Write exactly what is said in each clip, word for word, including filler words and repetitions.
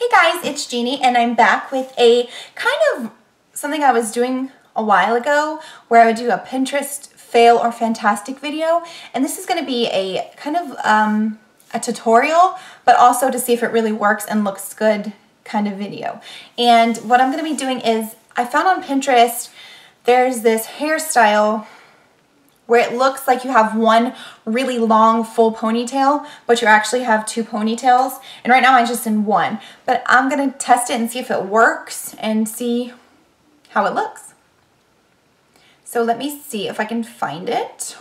Hey guys, it's Jeannie and I'm back with a kind of something I was doing a while ago where I would do a Pinterest fail or fantastic video, and this is going to be a kind of um, a tutorial, but also to see if it really works and looks good kind of video. And what I'm going to be doing is, I found on Pinterest there's this hairstyle where it looks like you have one really long full ponytail, but you actually have two ponytails. And right now I'm just in one. But I'm gonna test it and see if it works and see how it looks. So let me see if I can find it.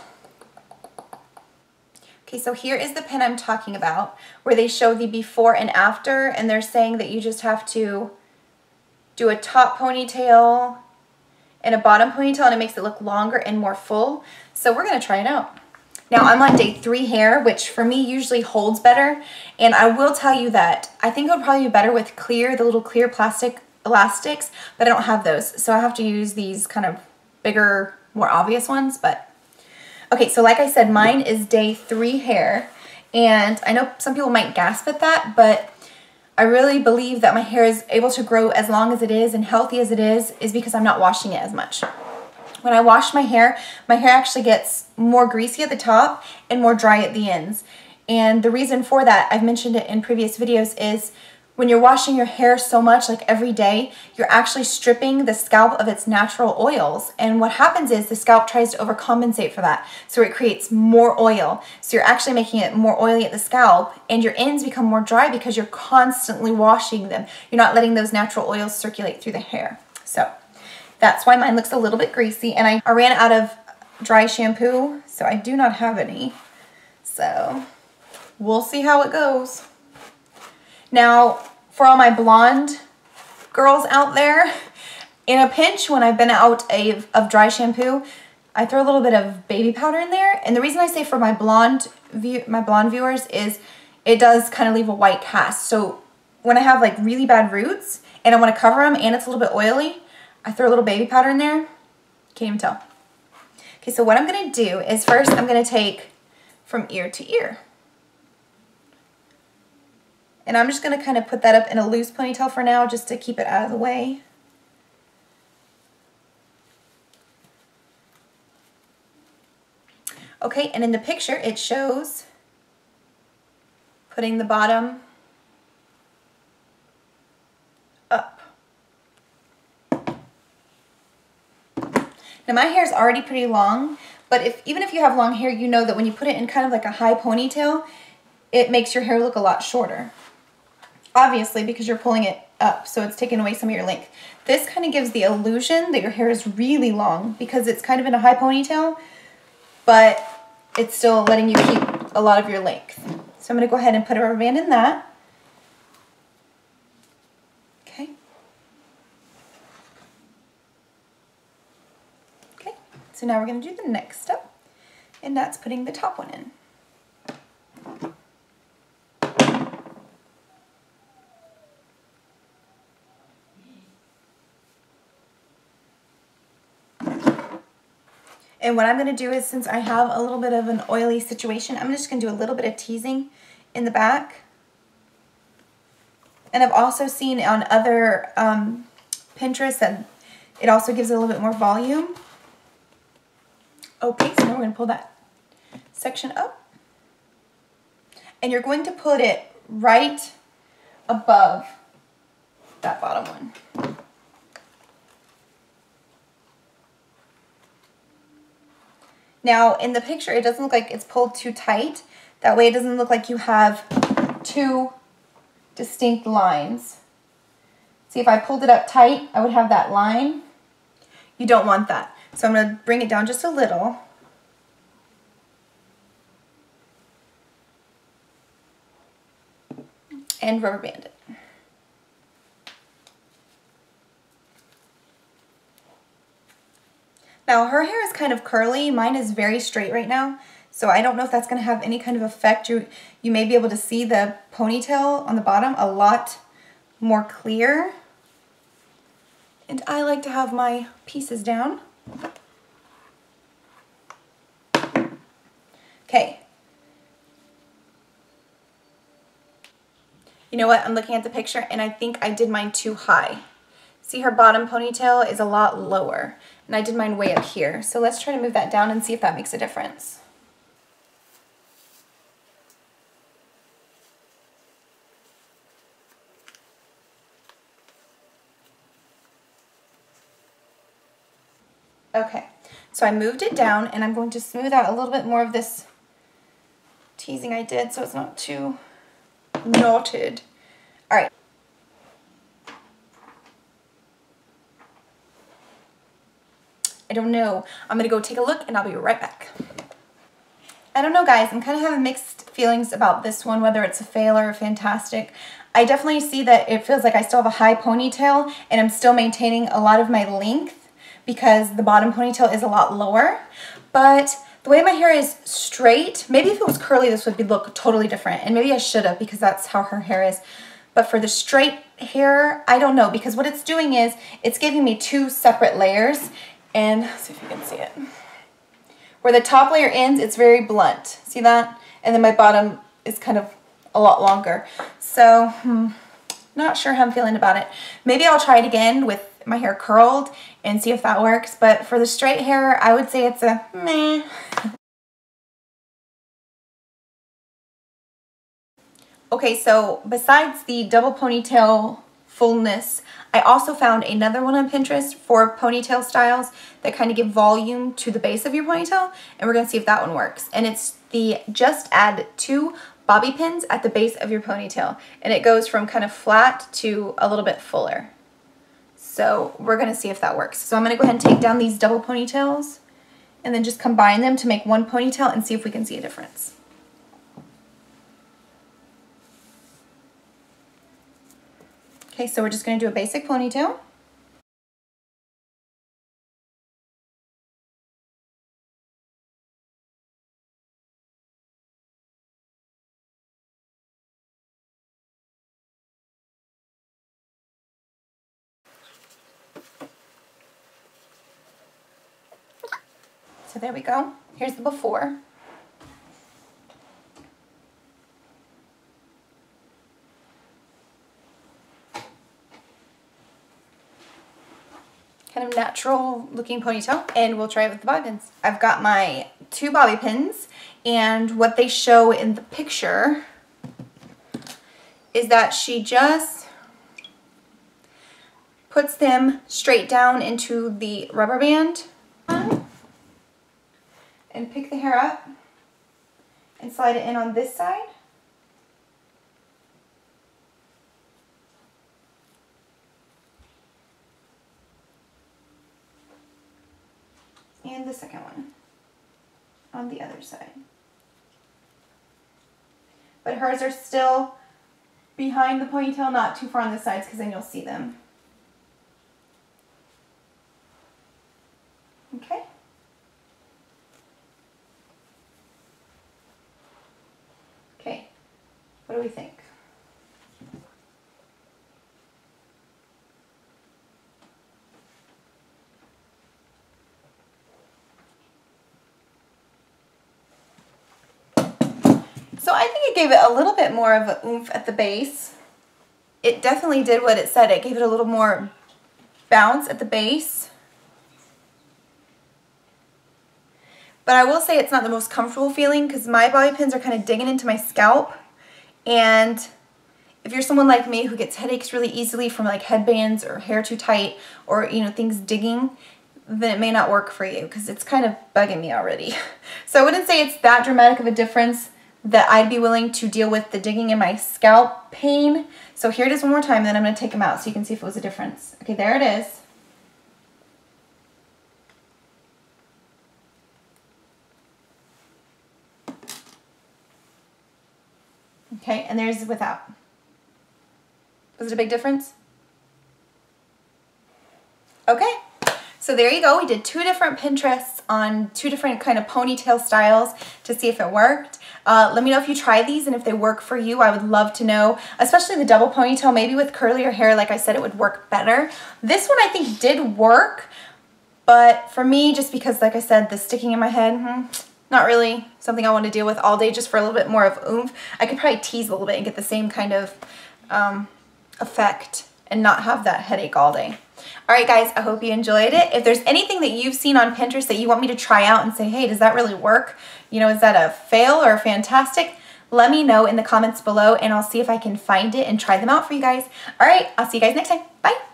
Okay, so here is the pin I'm talking about, where they show the before and after, and they're saying that you just have to do a top ponytail and a bottom ponytail, and it makes it look longer and more full. So we're gonna try it out. Now I'm on day three hair, which for me usually holds better. And I will tell you that I think it would probably be better with clear, the little clear plastic elastics, but I don't have those. So I have to use these kind of bigger, more obvious ones. But okay, so like I said, mine is day three hair. And I know some people might gasp at that, but I really believe that my hair is able to grow as long as it is and healthy as it is, is because I'm not washing it as much. When I wash my hair, my hair actually gets more greasy at the top and more dry at the ends. And the reason for that, I've mentioned it in previous videos, is when you're washing your hair so much, like every day, you're actually stripping the scalp of its natural oils. And what happens is the scalp tries to overcompensate for that. So it creates more oil. So you're actually making it more oily at the scalp, and your ends become more dry because you're constantly washing them. You're not letting those natural oils circulate through the hair. So that's why mine looks a little bit greasy. And I, I ran out of dry shampoo, so I do not have any. So we'll see how it goes. Now, for all my blonde girls out there, in a pinch, when I've been out of, of dry shampoo, I throw a little bit of baby powder in there. And the reason I say for my blonde view, my blonde viewers is it does kind of leave a white cast. So when I have like really bad roots and I want to cover them and it's a little bit oily, I throw a little baby powder in there. Can't even tell. Okay, so what I'm going to do is first I'm going to take from ear to ear. And I'm just going to kind of put that up in a loose ponytail for now, just to keep it out of the way. Okay, and in the picture it shows putting the bottom up. Now my hair is already pretty long, but if even if you have long hair, you know that when you put it in kind of like a high ponytail, it makes your hair look a lot shorter. Obviously, because you're pulling it up, so it's taking away some of your length. This kind of gives the illusion that your hair is really long because it's kind of in a high ponytail, but it's still letting you keep a lot of your length. So I'm going to go ahead and put a rubber band in that. Okay. Okay, so now we're going to do the next step, and that's putting the top one in. And what I'm going to do is, since I have a little bit of an oily situation, I'm just going to do a little bit of teasing in the back. And I've also seen on other um, Pinterest that it also gives it a little bit more volume. Okay, so now we're going to pull that section up. And you're going to put it right above that bottom one. Now, in the picture, it doesn't look like it's pulled too tight. That way it doesn't look like you have two distinct lines. See, if I pulled it up tight, I would have that line. You don't want that. So I'm going to bring it down just a little. And rubber band it. Now her hair is kind of curly, mine is very straight right now, so I don't know if that's going to have any kind of effect. You, you may be able to see the ponytail on the bottom a lot more clear. And I like to have my pieces down. Okay, You know what? I'm looking at the picture and I think I did mine too high. See, her bottom ponytail is a lot lower and I did mine way up here. So let's try to move that down and see if that makes a difference. Okay, so I moved it down and I'm going to smooth out a little bit more of this teasing I did so it's not too knotted. All right. I don't know. I'm gonna go take a look and I'll be right back. I don't know, guys. I'm kind of having mixed feelings about this one, whether it's a fail or a fantastic. I definitely see that it feels like I still have a high ponytail and I'm still maintaining a lot of my length because the bottom ponytail is a lot lower. But the way my hair is straight, maybe if it was curly, this would be look totally different. And maybe I should have because that's how her hair is. But for the straight hair, I don't know, because what it's doing is it's giving me two separate layers. And let's see if you can see it. Where the top layer ends, it's very blunt. See that? And then my bottom is kind of a lot longer. So, hmm, not sure how I'm feeling about it. Maybe I'll try it again with my hair curled and see if that works. But for the straight hair, I would say it's a meh. Okay, so besides the double ponytail fullness, I also found another one on Pinterest for ponytail styles that kind of give volume to the base of your ponytail, and we're going to see if that one works. And it's the just add two bobby pins at the base of your ponytail, and it goes from kind of flat to a little bit fuller. So we're going to see if that works. So I'm going to go ahead and take down these double ponytails and then just combine them to make one ponytail and see if we can see a difference. Okay, so we're just going to do a basic ponytail. So there we go. Here's the before. Kind of natural looking ponytail, and we'll try it with the bobby pins. I've got my two bobby pins, and what they show in the picture is that she just puts them straight down into the rubber band and pick the hair up and slide it in on this side. And the second one on the other side. But hers are still behind the ponytail, not too far on the sides, because then you'll see them. Okay. Okay, what do we think? So I think it gave it a little bit more of a oomph at the base. It definitely did what it said. It gave it a little more bounce at the base. But I will say it's not the most comfortable feeling because my bobby pins are kind of digging into my scalp. And if you're someone like me who gets headaches really easily from like headbands or hair too tight or, you know, things digging, then it may not work for you because it's kind of bugging me already. So I wouldn't say it's that dramatic of a difference that I'd be willing to deal with the digging in my scalp pain. So here it is one more time, then I'm going to take them out so you can see if it was a difference. Okay, there it is. Okay, and there's without. Was it a big difference? Okay, so there you go. We did two different Pinterests on two different kind of ponytail styles to see if it worked. Uh, let me know if you try these and if they work for you. I would love to know, especially the double ponytail. Maybe with curlier hair, like I said, it would work better. This one I think did work, but for me, just because, like I said, the sticking in my head, hmm, not really something I want to deal with all day, just for a little bit more of oomph. I could probably tease a little bit and get the same kind of um, effect and not have that headache all day. All right, guys, I hope you enjoyed it. If there's anything that you've seen on Pinterest that you want me to try out and say, hey, does that really work? You know, is that a fail or a fantastic? Let me know in the comments below, and I'll see if I can find it and try them out for you guys. All right, I'll see you guys next time. Bye.